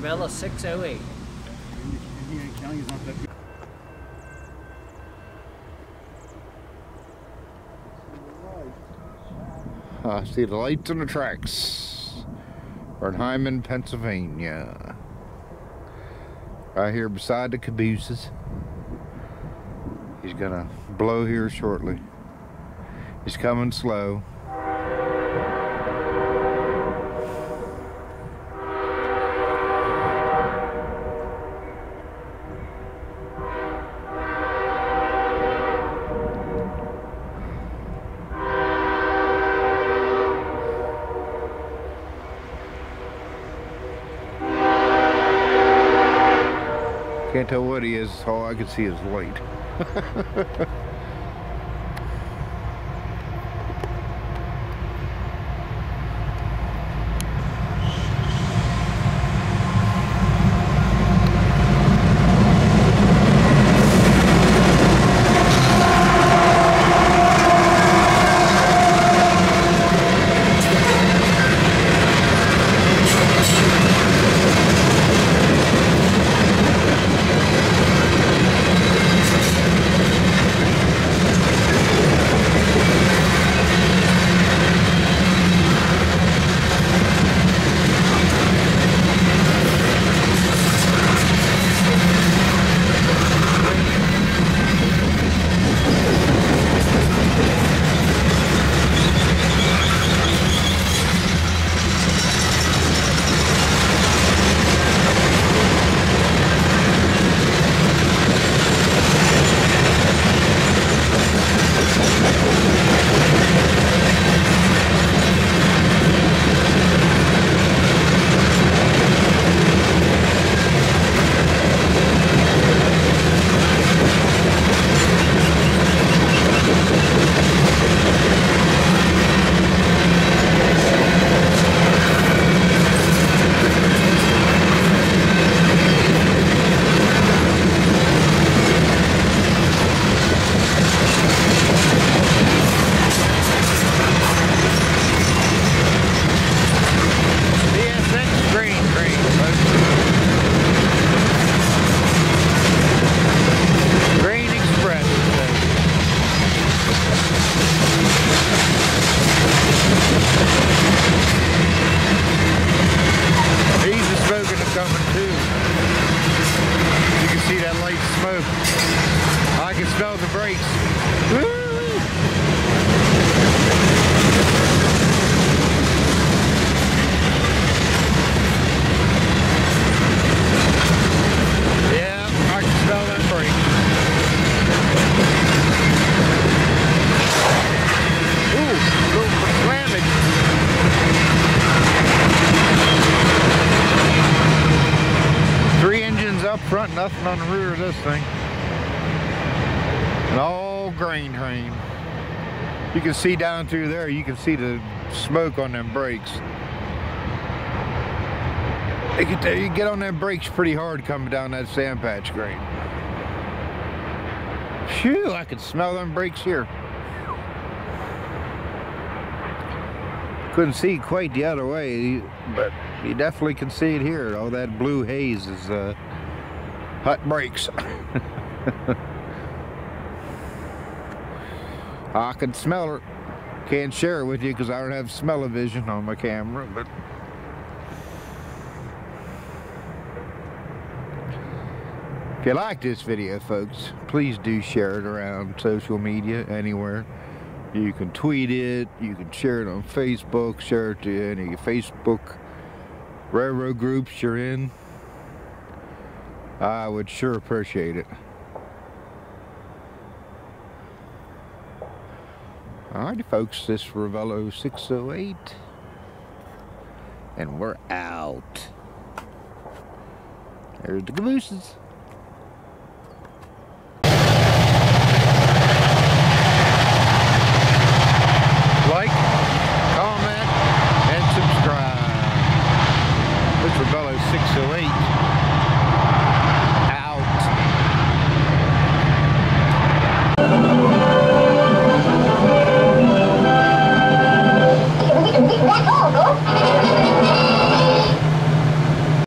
Bella 608. Indiana County is not that good. I see the lights on the tracks. We're in Hyndman, Pennsylvania. Right here beside the cabooses. He's gonna blow here shortly. He's coming slow. Can't tell what he is, all I can see is light. I can smell the brakes. Woo! Yeah, I can smell that brake. Ooh, little slammage. Three engines up front, nothing on the rear of this thing. An all grain train. You can see down through there, you can see the smoke on them brakes. You get on them brakes pretty hard coming down that sand patch grain. Phew, I can smell them brakes here. Couldn't see quite the other way, but you definitely can see it here. All that blue haze is hot brakes. I can smell it. Can't share it with you because I don't have smell-o-vision on my camera, but if you like this video, folks, please do share it around social media, anywhere. You can tweet it, you can share it on Facebook, share it to any Facebook railroad groups you're in. I would sure appreciate it. Alrighty folks, this is Ravello 608 and we're out. There's the cabooses. Like, comment, and subscribe. This is Ravello 608 out. That's all.